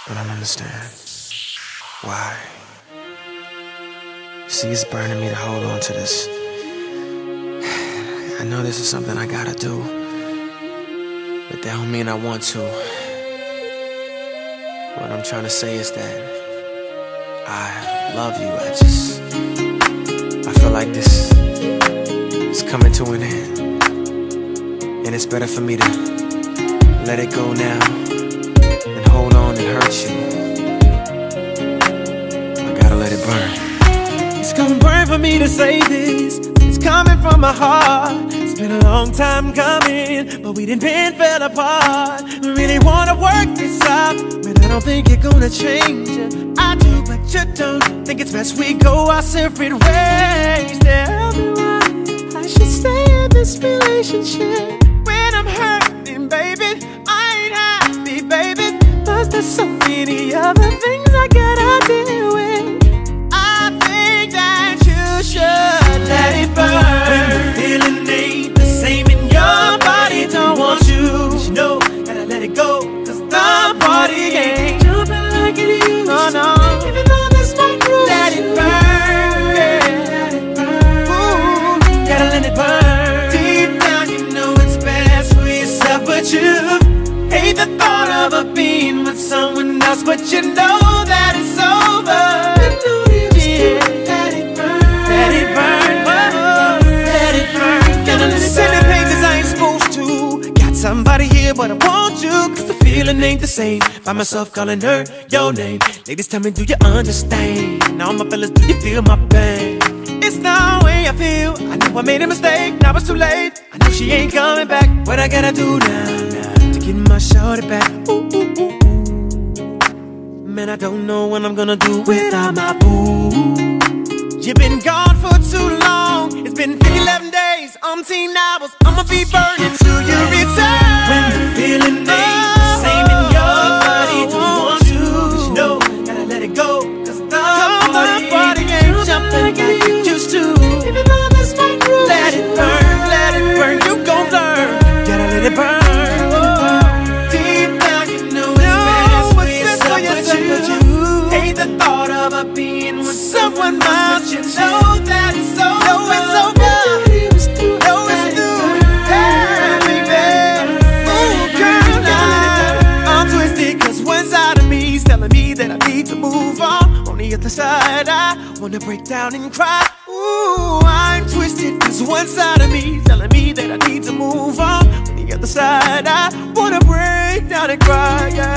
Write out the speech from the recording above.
but I don't understand why. See, it's burning me to hold on to this. I know this is something I gotta do, but that don't mean I want to. What I'm trying to say is that I love you. I feel like this is coming to an end, and it's better for me to let it go now and hold on and hurt you. I gotta let it burn. It's gonna burn for me to say this. It's coming from my heart. It's been a long time coming, but we done been fell apart. I really wanna work this out, but I don't think you're gonna change it. I do, but you don't. Think it's best we go our separate ways. Tell me why I should stay in this relationship when I'm hurting, baby. I ain't happy, baby. Plus there's so many other things I gotta deal with. I think that you should let it burn. When the feeling ain't the same in your body, don't want you. But you know, gotta let it go, cause the party ain't jumping like it used to. No, even though that's my groove. Let it burn, let it burn. Ooh, gotta let it burn. Deep down you know it's best for yourself, but you hate the thought of being with someone else, but you know that it's over. Let it burn, let it burn, let it burn. Gotta let it burn. Sending pages I ain't supposed to. Got somebody here, but I want you, cause the feeling ain't the same. Find myself calling her your name. Ladies, tell me, do you understand? Now my fellas, do you feel my pain? It's the way I feel. I know I made a mistake, now it's too late. I know she ain't coming back. What I gotta do now to get my shorty back? Ooh, ooh, ooh, ooh. Man, I don't know what I'm gonna do without my boo. You've been gone for too long. It's been 11 days, umpteen hours. I'ma be burning till you return. When the feeling ain't the same in your body, don't want you, but you know, gotta let it go, cause the party ain't jumping like it used to. Even though that's my groove. Let it burn, you gon' learn. Gotta let it burn. Deep down you know it's best for yourself, but you hate the thought of being with someone else. You know that it's over. Know it's over. Know it's through. Hey, baby. Ooh, girl, I'm twisted, cause one side of me is telling me that I need to move on the other side, I wanna break down and cry. Ooh, I'm twisted, cause one side of me is telling me that I need to move on the other side, I wanna break down and cry, yeah.